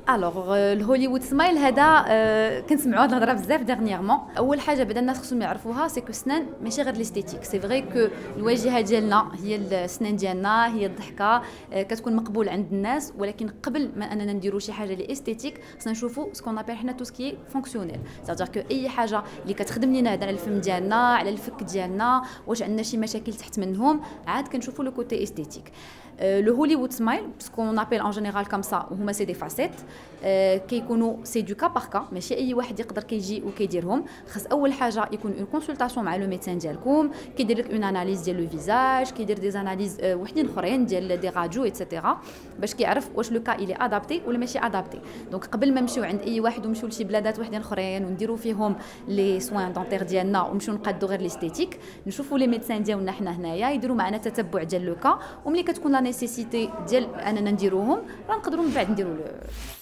الوغ الهوليوود سمايل هذا كنسمعوا هاد الهضره بزاف ديرنييرمون. اول حاجه بعدا الناس خصهم يعرفوها سي كو السنان ماشي غير ليستيتيك. سي فري كو الواجهه ديالنا هي السنان ديالنا، هي الضحكه كتكون مقبول عند الناس، ولكن قبل ما اننا نديروا شي حاجه لي استيتيك خصنا نشوفوا سكون ابيل حنا تو سكي فونكسيونيل، سيتادير كو اي حاجه اللي كتخدم لينا على الفم ديالنا على الفك ديالنا واش عندنا شي مشاكل تحت منهم، عاد كنشوفوا لو كوتي استيتيك. لو هوليوود سمايل سكون ابيل ان جينيرال كوم سا هما سي دي فاسيت كيكونوا سي دو كا بار كا، ماشي اي واحد يقدر كيجي وكيديرهم. خاص اول حاجه يكون اون كونسلطاسيون مع لو ميدسان ديالكم، كيدير لك اون اناليز ديال لو فيزاج، كيدير دي اناليز وحدين اخرين ديال دي راديو ايتترا باش كيعرف واش لو كا الي ادابتي ولا ماشي ادابتي. دونك قبل ما نمشيو عند اي واحد ونمشيو لشي بلادات وحدين اخرين ونديروا فيهم لي سوان دونتير ديالنا ونمشيو نقادو غير ليستيتيك، نشوفوا لي ميدسان ديالنا حنا هنايا يديروا معنا تتبع ديال لو كا، وملي كتكون لا نيسيسيتي ديال اننا نديروهم راه نقدروا من بعد نديروا